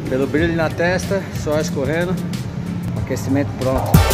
Pelo brilho na testa, só escorrendo. Aquecimento pronto.